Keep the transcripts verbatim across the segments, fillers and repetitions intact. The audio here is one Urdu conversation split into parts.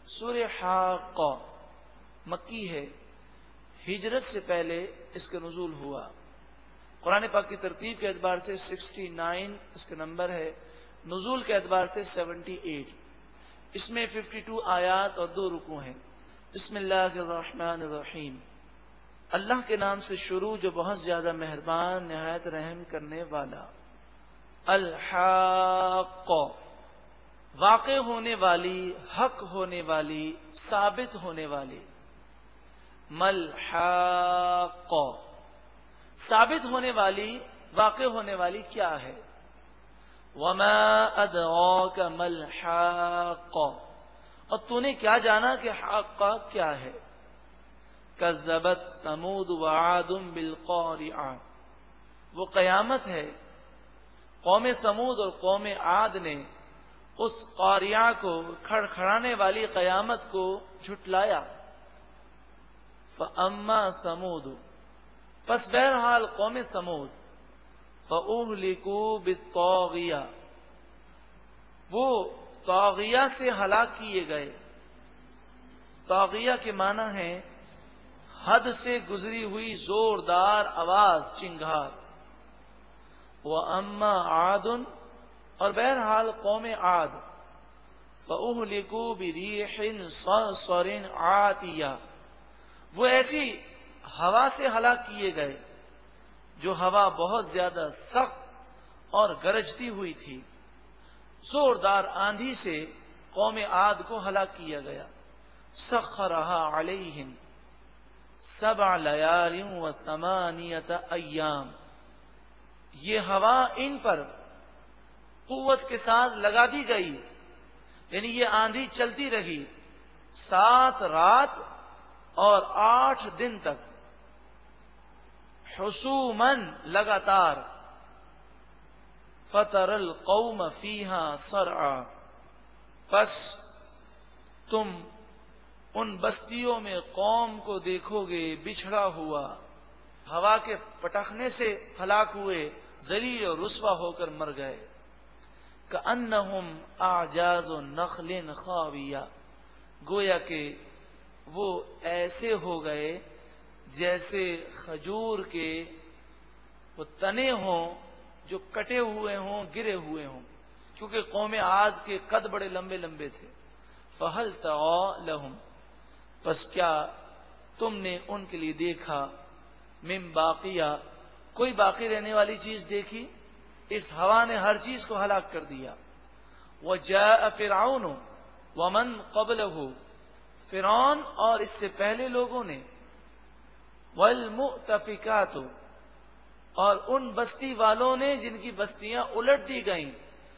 سورہ حاقہ مکی ہے، ہجرت سے پہلے اس کا نزول ہوا۔ قرآن پاک کی ترتیب کے اعتبار سے سکسٹی نائن اس کا نمبر ہے، نزول کے اعتبار سے سیونٹی ایٹ۔ اس میں ففٹی ٹو آیات اور دو رکوع ہیں۔ بسم اللہ الرحمن الرحیم، اللہ کے نام سے شروع جو بہت زیادہ مہربان نہایت رحم کرنے والا۔ الحاقہ، واقع ہونے والی، حق ہونے والی، ثابت ہونے والی۔ ملحاقہ، ثابت ہونے والی، واقع ہونے والی کیا ہے؟ وما ادراک ملحاقہ، اور تو نے کیا جانا کہ حاقہ کیا ہے؟ کذبت ثمود وعاد بالقارعہ، وہ قیامت ہے، قوم سمود اور قوم عاد نے اس قاریہ کو، کھڑکھڑانے والی قیامت کو جھٹلایا۔ فَأَمَّا ثَمُودُ، پس بہرحال قوم سمود، فَأُهْلِكُوا بِالطَّاغِيَةِ، وہ طاغیہ سے ہلاک کیے گئے۔ طاغیہ کے معنی ہے حد سے گزری ہوئی زوردار آواز، چنگھار۔ وَأَمَّا عَادٌ، اور بہرحال قوم عاد، فَأُهْلِكُوا بِرِيحٍ صَرْصَرٍ عَاتِيَةٍ، وہ ایسی ہوا سے ہلاک کیے گئے جو ہوا بہت زیادہ سخت اور گرجتی ہوئی تھی۔ زوردار آندھی سے قوم عاد کو ہلاک کیا گیا۔ سخرها علیہم سبع لیال و ثمانیۃ ایام، یہ ہوا ان پر قوت کے ساتھ لگا دی گئی، یعنی یہ آندھی چلتی رہی سات رات اور آٹھ دن تک، حسوماً لگاتار۔ فَتَرَ الْقَوْمَ فِيهَا صَرْعًا، پس تم ان بستیوں میں قوم کو دیکھو گے بچھڑا ہوا، ہوا کے پٹخنے سے ہلاک ہوئے، ذلیل اور رسوا ہو کر مر گئے۔ كَأَنَّهُمْ أَعْجَازُ نَخْلٍ خَاوِيَةٍ، گویا کہ وہ ایسے ہو گئے جیسے کھجور کے وہ تنے ہوں جو کٹے ہوئے ہوں، گرے ہوئے ہوں، کیونکہ قوم عاد کے قد بڑے لمبے لمبے تھے۔ فَهَلْ تَرَىٰ لَهُمْ، پس کیا تم نے ان کے لیے دیکھا، من باقیہ، کوئی باقی رہنے والی چیز دیکھی؟ اس ہوا نے ہر چیز کو ہلاک کر دیا۔ وَجَاءَ فِرْعَوْنُ وَمَنْ قَبْلَهُ، فرعون اور اس سے پہلے لوگوں نے، وَالْمُؤْتَفِكَاتُ، اور ان بستی والوں نے جن کی بستیاں الٹ دی گئیں،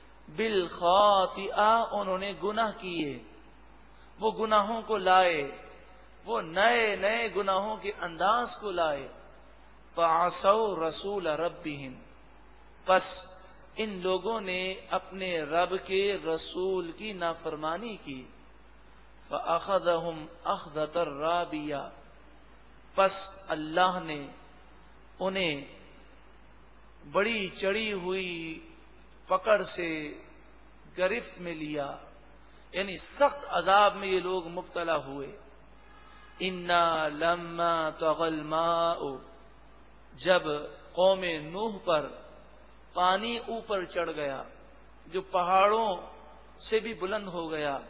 بالخاطئہ، انہوں نے گناہ کیے، وہ گناہوں کو لائے، وہ نئے نئے گناہوں کے انداز کو لائے۔ فَعَصَوْا رَسُولَ رَبِّهِمْ، پس ان لوگوں نے اپنے رب کے رسول کی نافرمانی کی۔ فَأَخَذَهُمْ أَخْذَةً رَّابِيَةً، پس اللہ نے انہیں بڑی چڑی ہوئی پکڑ سے گرفت میں لیا، یعنی سخت عذاب میں یہ لوگ مبتلا ہوئے۔ اِنَّا لَمَّا طَغَى الْمَاءُ، جب قوم نوح پر پانی اوپر چڑھ گیا جو پہاڑوں سے بھی بلند ہو گیا،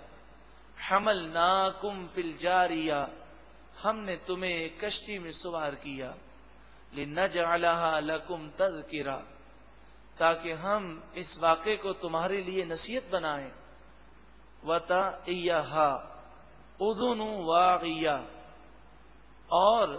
حملناکم فی الجاریہ، ہم نے تمہیں کشتی میں سوار کیا، لنجعلها لکم تذکرہ، تاکہ ہم اس واقعے کو تمہارے لیے نصیحت بنائیں۔ وَتَعِيَّهَا اُذُنُ وَاعِيَةٌ، اور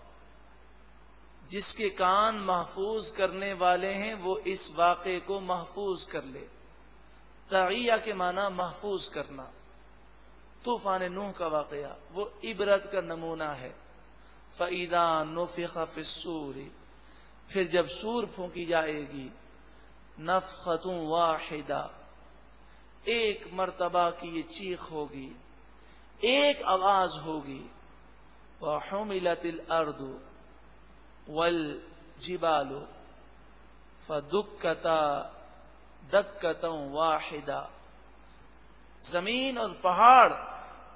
جس کے کان محفوظ کرنے والے ہیں وہ اس واقعے کو محفوظ کر لے۔ تعیہ کے معنی محفوظ کرنا۔ طوفان نوح کا واقعہ وہ عبرت کا نمونہ ہے۔ فَإِذَا نُفِخَ فِي الصُّورِ، پھر جب سور پھونکی جائے گی، نفخۃ واحدہ، ایک مرتبہ کی یہ چیخ ہوگی، ایک آواز ہوگی۔ وَحُمِلَتِ الْأَرْضُ وَالْجِبَالُ فَدُكَّتَا دَكَّةً وَاحِدَةً، زمین اور پہاڑ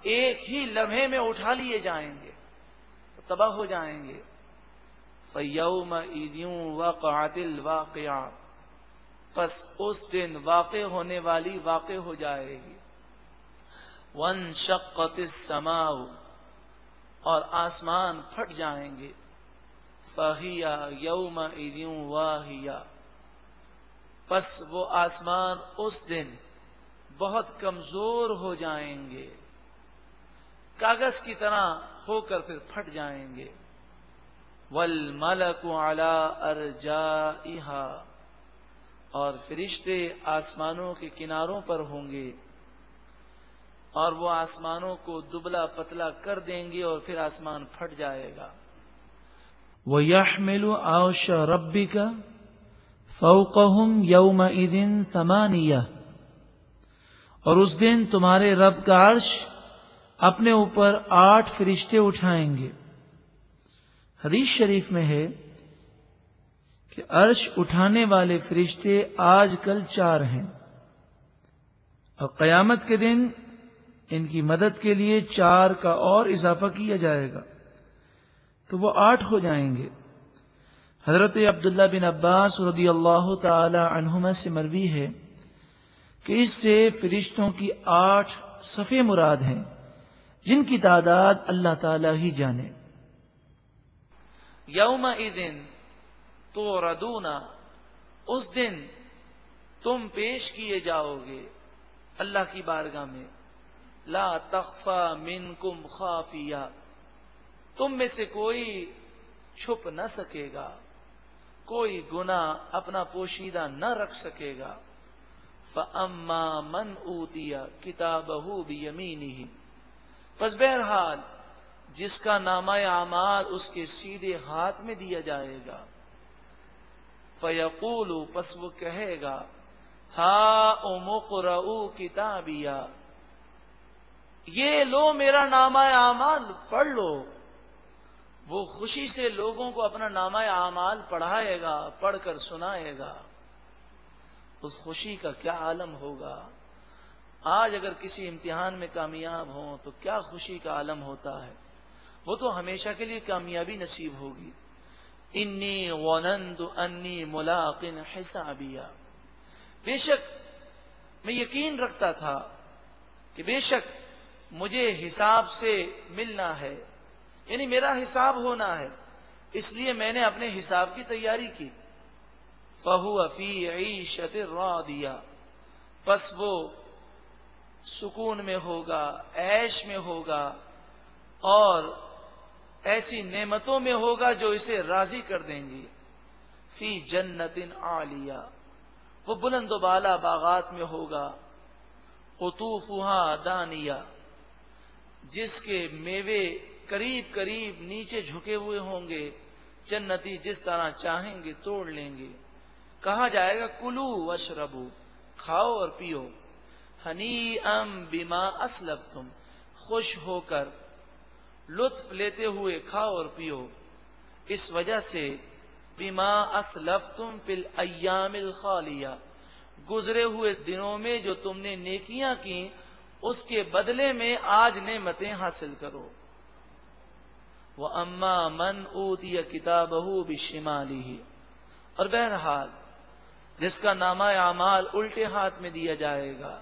ایک ہی لمحے میں اٹھا لیے جائیں گے، تباہ ہو جائیں گے۔ فَيَوْمَئِذٍ وَقَعَتِ الْوَاقِعَةُ، پس اس دن واقع ہونے والی واقع ہو جائے گی۔ وَانشَقَّتِ السَّمَاءُ، اور آسمان پھٹ جائیں گے۔ فَهِيَ يَوْمَئِذٍ وَاهِيَةٌ، پس وہ آسمان اس دن بہت کمزور ہو جائیں گے، کاغذ کی طرح ہو کر پھر پھٹ جائیں گے۔ وَالْمَلَكُ عَلَىٰ أَرْجَائِهَا، اور فرشتے آسمانوں کے کناروں پر ہوں گے، اور وہ آسمانوں کو دبلا پتلا کر دیں گے اور پھر آسمان پھٹ جائے گا۔ وَيَحْمِلُ عَرْشَ رَبِّكَ فَوْقَهُمْ يَوْمَئِذٍ ثَمَانِيَةٌ، اور اس دن تمہارے رب کا عرش اپنے اوپر آٹھ فرشتے اٹھائیں گے۔ حدیث شریف میں ہے کہ عرش اٹھانے والے فرشتے آج کل چار ہیں، اور قیامت کے دن ان کی مدد کے لیے چار کا اور اضافہ کیا جائے گا تو وہ آٹھ ہو جائیں گے۔ حضرت عبداللہ بن عباس رضی اللہ تعالی عنہما سے مروی ہے کہ اس سے فرشتوں کی آٹھ صفیں مراد ہیں، جن کی تعداد اللہ تعالی ہی جانے۔ یومئذ تُعْرَضُونَ، اس دن تم پیش کیے جاؤ گے اللہ کی بارگاہ میں۔ لا تخفى منکم خافیہ، تم میں سے کوئی چھپ نہ سکے گا، کوئی گناہ اپنا پوشیدہ نہ رکھ سکے گا۔ فَأَمَّا مَنْ أُوتِيَ كِتَابَهُ بِيَمِينِهِ، پس بہرحال جس کا نامہ اعمال اس کے سیدھے ہاتھ میں دیا جائے گا۔ فَيَقُولُ، پس وہ کہے گا، هَاؤْمُ اقْرَءُوا كِتَابِيَهْ، یہ لو میرا نامہ اعمال پڑھ لو۔ وہ خوشی سے لوگوں کو اپنا نامہ اعمال پڑھائے گا، پڑھ کر سنائے گا۔ اس خوشی کا کیا عالم ہوگا۔ آج اگر کسی امتحان میں کامیاب ہوں تو کیا خوشی کا عالم ہوتا ہے، وہ تو ہمیشہ کے لیے کامیابی نصیب ہوگی۔ انی ظننت انی ملاق حسابیہ، بے شک میں یقین رکھتا تھا کہ بے شک مجھے حساب سے ملنا ہے، یعنی میرا حساب ہونا ہے، اس لیے میں نے اپنے حساب کی تیاری کی۔ فَهُوَ فِي عِيشَةٍ رَاضِيَةٍ، پس وہ سکون میں ہوگا، عیش میں ہوگا، اور ایسی نعمتوں میں ہوگا جو اسے راضی کر دیں گی۔ فی جنت عالیہ، وہ بلند و بالا باغات میں ہوگا۔ قطوفها دانیہ، جس کے میوے قریب قریب نیچے جھکے ہوئے ہوں گے، جنتی جس طرح چاہیں گے توڑ لیں گے۔ کہا جائے گا کلو واشربو، کھاؤ اور پیو، ہنیئا بما اسلفتم، خوش ہو کر لطف لیتے ہوئے کھاؤ اور پیو، اس وجہ سے بما اسلفتم فی الایام الخالیہ، گزرے ہوئے دنوں میں جو تم نے نیکیاں کی اس کے بدلے میں آج نعمتیں حاصل کرو۔ وَأَمَّا مَنْ أُوتِيَ كِتَابَهُ بِشِمَالِهِ، اور بہرحال جس کا نامہ اعمال الٹے ہاتھ میں دیا جائے گا۔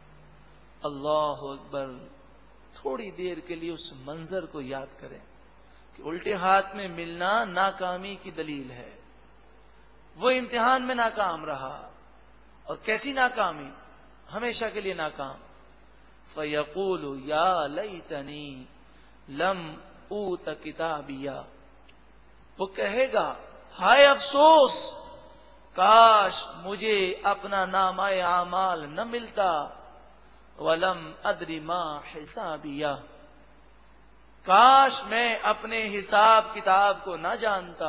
اللہ اکبر، تھوڑی دیر کے لیے اس منظر کو یاد کریں کہ الٹے ہاتھ میں ملنا ناکامی کی دلیل ہے۔ وہ امتحان میں ناکام رہا، اور کیسی ناکامی، ہمیشہ کے لیے ناکام۔ فَيَقُولُ يَا لَيْتَنِي لَمْ أُوتَ كِتَابِيَهْ، وہ کہے گا ہائے افسوس، کاش مجھے اپنا نامہ اعمال نہ ملتا۔ وَلَمْ أَدْرِ مَا حِسَابِيَهْ، کاش میں اپنے حساب کتاب کو نہ جانتا۔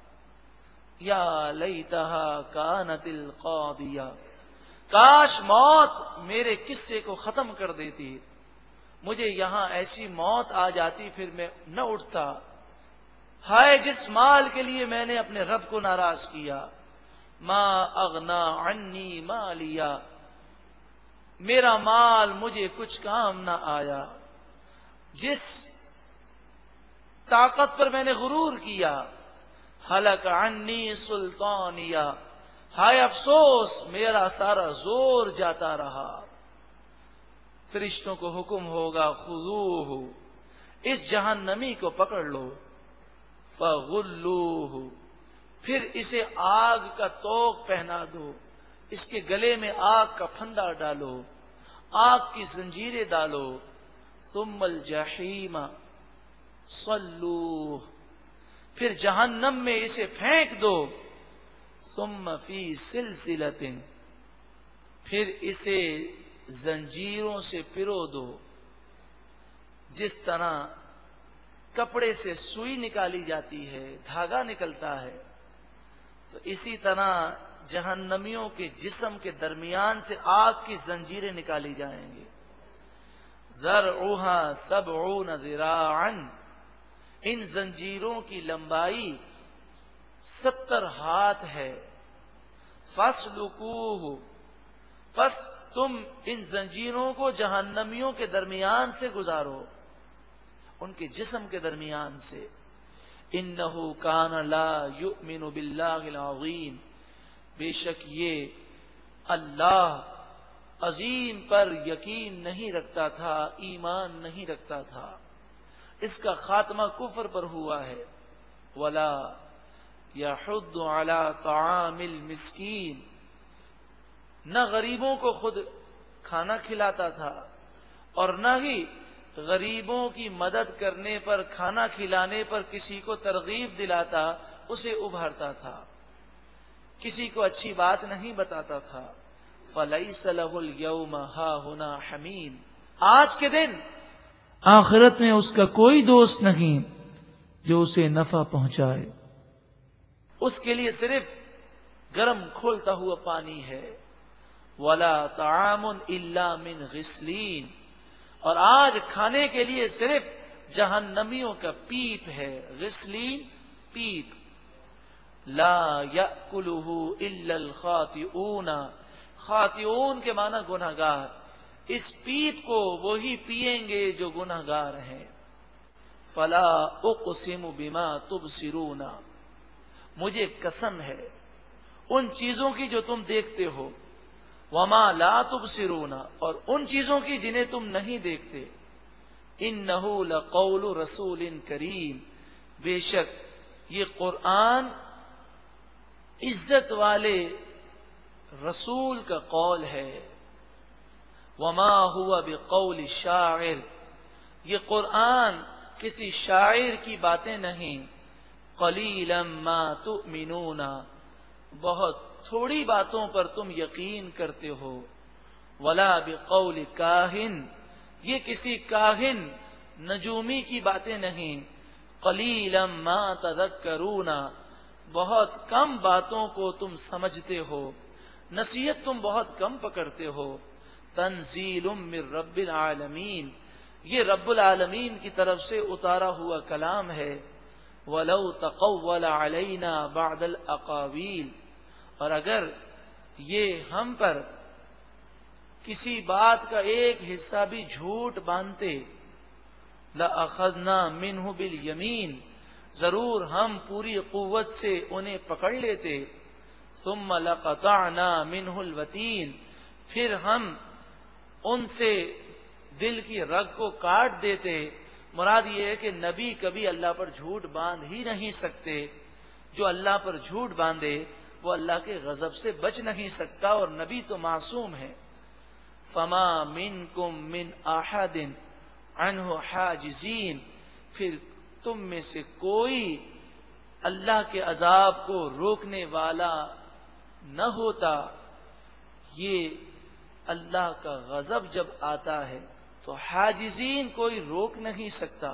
یا لیتہا کانت القاضیہ، کاش موت میرے قصے کو ختم کر دیتی، مجھے یہاں ایسی موت آ جاتی پھر میں نہ اٹھتا۔ ہائے جس مال کے لیے میں نے اپنے رب کو ناراض کیا۔ ما اغنا عنی مالیہ، میرا مال مجھے کچھ کام نہ آیا۔ جس طاقت پر میں نے غرور کیا، ہلک عنی سلطانیہ، ہائے افسوس میرا سارا زور جاتا رہا۔ فرشتوں کو حکم ہوگا خذوہ، اس جہنمی کو پکڑ لو، فغلوہ، پھر اسے آگ کا طوق پہنا دو، اس کے گلے میں آگ کا پھندا ڈالو، آگ کی زنجیریں ڈالو، ثم الجحیم صلوہ، پھر جہنم میں اسے پھینک دو، ثم فی سلسلۃ، پھر اسے زنجیروں سے پرو دو، جس طرح کپڑے سے سوئی نکالی جاتی ہے، دھاگا نکلتا ہے، تو اسی طرح جہنمیوں کے جسم کے درمیان سے آگ کی زنجیریں نکالی جائیں گی۔ ذرعها سبعون ذراعا، ان زنجیروں کی لمبائی ستر ہاتھ ہے۔ فاسلکوہ، پس تم ان زنجیروں کو جہنمیوں کے درمیان سے گزارو، ان کے جسم کے درمیان سے۔ انہ کان لا یؤمن باللہ العظیم، بے شک یہ اللہ عظیم پر یقین نہیں رکھتا تھا، ایمان نہیں رکھتا تھا، اس کا خاتمہ کفر پر ہوا ہے۔ ولا یحض علی طعام المسکین، نہ غریبوں کو خود کھانا کھلاتا تھا اور نہ ہی غریبوں کی مدد کرنے پر، کھانا کھلانے پر کسی کو ترغیب دلاتا، اسے ابھارتا تھا، کسی کو اچھی بات نہیں بتاتا تھا۔ فَلَيْسَ لَهُ الْيَوْمَ هَاهُنَا حَمِيمٌ، آج کے دن آخرت میں اس کا کوئی دوست نہیں جو اسے نفع پہنچائے، اس کے لیے صرف گرم کھولتا ہوا پانی ہے۔ وَلَا طَعَامٌ إِلَّا مِنْ غِسْلِينَ، اور آج کھانے کے لیے صرف جہنمیوں کا پیپ ہے، غسلین پیپ۔ لا یأکلہ الا الخاطئون، خاطئون کے معنی گنہگار، اس پیپ کو وہی پیئیں گے جو گنہگار ہیں۔ فلا اقسم بما تبصرون، مجھے قسم ہے ان چیزوں کی جو تم دیکھتے ہو، وما لا تبصرون، اور ان چیزوں کی جنہیں تم نہیں دیکھتے۔ انہ لقول رسول کریم، بے شک یہ قرآن عزت والے رسول کا قول ہے۔ وما هو بقول شاعر، یہ قرآن کسی شاعر کی باتیں نہیں۔ قلیلا ما تؤمنون، بہت تھوڑی باتوں پر تم یقین کرتے ہو۔ ولا بقول کاہن، یہ کسی کاہن نجومی کی باتیں نہیں۔ قلیلا ما تذکرون، بہت کم باتوں کو تم سمجھتے ہو، نصیحت تم بہت کم پکڑتے ہو۔ تنزیل من رب العالمین، یہ رب العالمین کی طرف سے اتارا ہوا کلام ہے۔ وَلَوْ تَقَوَّلَ عَلَيْنَا بَعْدَ الْأَقَاوِيلِ، اور اگر یہ ہم پر کسی بات کا ایک حصہ بھی جھوٹ باندھتے، لَأَخَذْنَا مِنْهُ بِالْيَمِينِ، ضرور ہم پوری قوت سے انہیں پکڑ لیتے۔ ثُمَّ لَقَطَعْنَا مِنْهُ الْوَتِينَ، پھر ہم ان سے دل کی رگ کو کاٹ دیتے۔ مراد یہ ہے کہ نبی کبھی اللہ پر جھوٹ باندھ ہی نہیں سکتے، جو اللہ پر جھوٹ باندھے وہ اللہ کے غضب سے بچ نہیں سکتا، اور نبی تو معصوم ہے۔ فما منکم من احد عنہ حاجزین، پھر تم میں سے کوئی اللہ کے عذاب کو روکنے والا نہ ہوتا۔ یہ اللہ کا غضب جب آتا ہے تو حاجزین کوئی روک نہیں سکتا،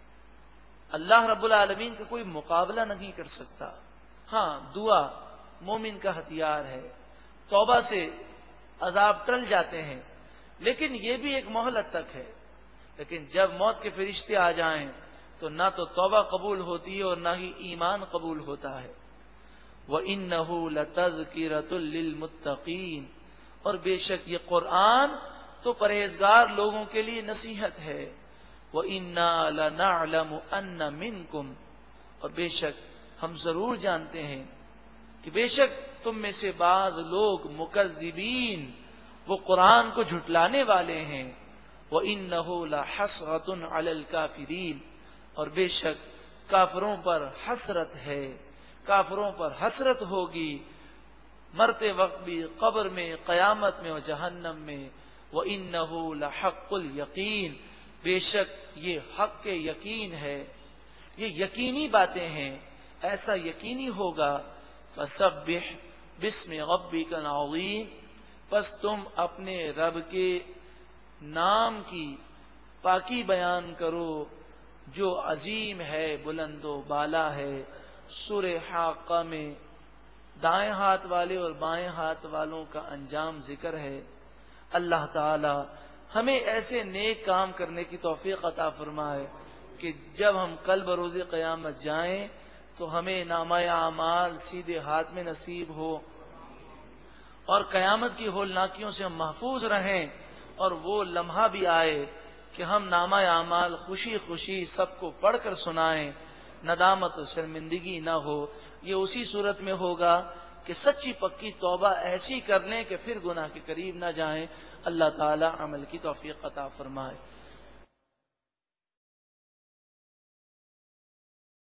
اللہ رب العالمین کا کوئی مقابلہ نہیں کر سکتا۔ ہاں، دعا مومن کا ہتھیار ہے، توبہ سے عذاب ٹل جاتے ہیں، لیکن یہ بھی ایک مہلت تک ہے۔ لیکن جب موت کے فرشتے آ جائیں تو نہ تو توبہ قبول ہوتی ہے اور نہ ہی ایمان قبول ہوتا ہے۔ وَإِنَّهُ لَتَذْكِرَةٌ لِّلْمُتَّقِينَ، اور بے شک یہ قرآن تو پرہیزگار لوگوں کے لیے نصیحت ہے۔ وَإِنَّا لَنَعْلَمُ أَنَّ مِنْكُمْ، اور بے شک ہم ضرور جانتے ہیں کہ بے شک تم میں سے بعض لوگ مکذبین، وہ قرآن کو جھٹلانے والے ہیں، وَإِنَّهُ لَحَسْرَةٌ عَلَى الْكَافِرِينَ، اور بے شک کافروں پر حسرت ہے، کافروں پر حسرت ہوگی مرتے وقت بھی، قبر میں، قیامت میں اور جہنم میں۔ وَإِنَّهُ لَحَقُّ الْيَقِينَ، بے شک یہ حق کے یقین ہے، یہ یقینی باتیں ہیں، ایسا یقینی ہوگا۔ فَسَبِّحْ بِاسْمِ رَبِّكَ الْعَظِيمِ، پس تم اپنے رب کے نام کی پاکی بیان کرو جو عظیم ہے، بلند و بالا ہے۔ سورہ حاقہ میں دائیں ہاتھ والے اور بائیں ہاتھ والوں کا انجام ذکر ہے۔ اللہ تعالی ہمیں ایسے نیک کام کرنے کی توفیق عطا فرمائے کہ جب ہم کل بروز قیامت جائیں تو ہمیں نامہ اعمال سیدھے ہاتھ میں نصیب ہو، اور قیامت کی ہولناکیوں سے ہم محفوظ رہیں، اور وہ لمحہ بھی آئے کہ ہم نامہ اعمال خوشی خوشی سب کو پڑھ کر سنائیں، ندامت و شرمندگی نہ ہو۔ یہ اسی صورت میں ہوگا کہ سچی پکی توبہ ایسی کر لیں کہ پھر گناہ کے قریب نہ جائیں۔ اللہ تعالی عمل کی توفیق عطا فرمائے۔